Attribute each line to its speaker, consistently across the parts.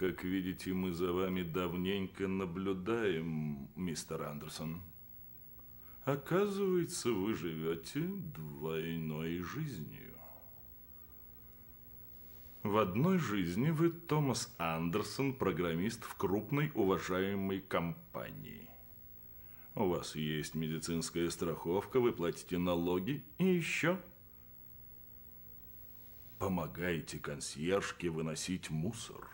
Speaker 1: Как видите, мы за вами давненько наблюдаем, мистер Андерсон. Оказывается, вы живете двойной жизнью. В одной жизни вы Томас Андерсон, программист в крупной уважаемой компании. У вас есть медицинская страховка, вы платите налоги и еще помогаете консьержке выносить мусор.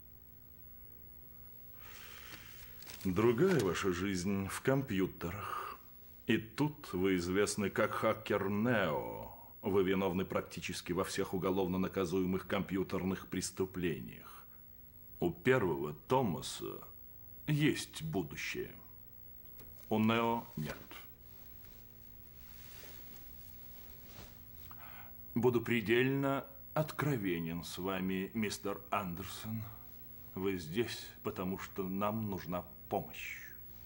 Speaker 1: Другая ваша жизнь в компьютерах. И тут вы известны как хакер Нео. Вы виновны практически во всех уголовно наказуемых компьютерных преступлениях. У первого Томаса есть будущее. У Нео нет. Буду предельно откровенен с вами, мистер Андерсон. Вы здесь, потому что нам нужна помощь.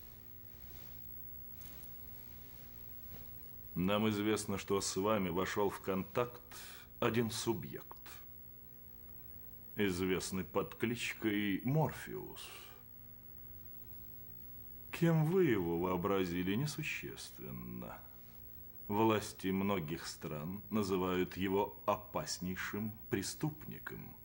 Speaker 1: Нам известно, что с вами вошел в контакт один субъект, известный под кличкой Морфеус. Кем вы его вообразили, несущественно. Власти многих стран называют его опаснейшим преступником.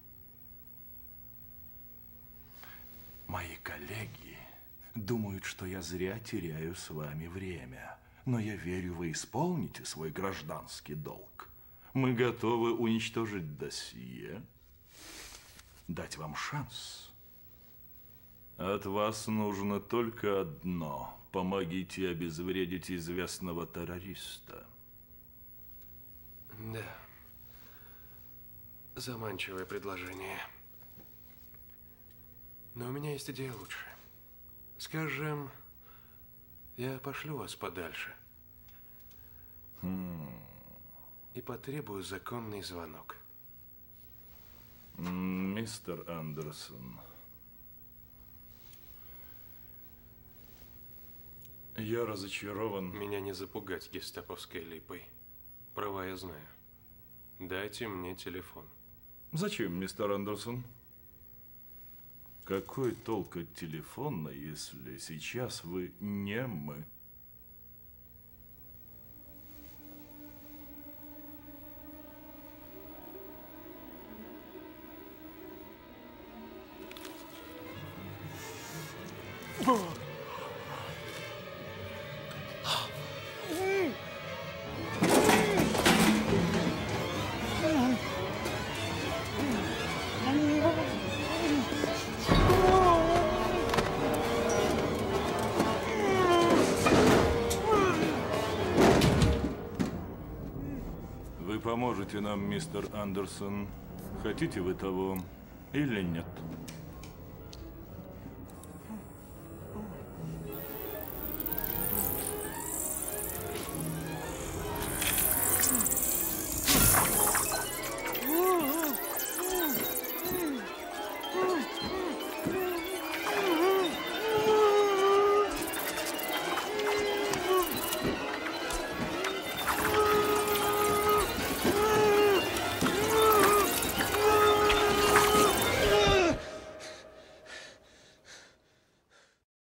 Speaker 1: Мои коллеги думают, что я зря теряю с вами время. Но я верю, вы исполните свой гражданский долг. Мы готовы уничтожить досье, дать вам шанс. От вас нужно только одно. Помогите обезвредить известного террориста.
Speaker 2: Да. Заманчивое предложение. Но у меня есть идея лучше. Скажем, я пошлю вас подальше. И потребую законный звонок.
Speaker 1: Мистер Андерсон, я разочарован.
Speaker 2: Меня не запугать гестаповской липой. Права я знаю. Дайте мне телефон.
Speaker 1: Зачем, мистер Андерсон? Какой толк от телефона, если сейчас вы немы? Вы поможете нам, мистер Андерсон. Хотите вы того или нет?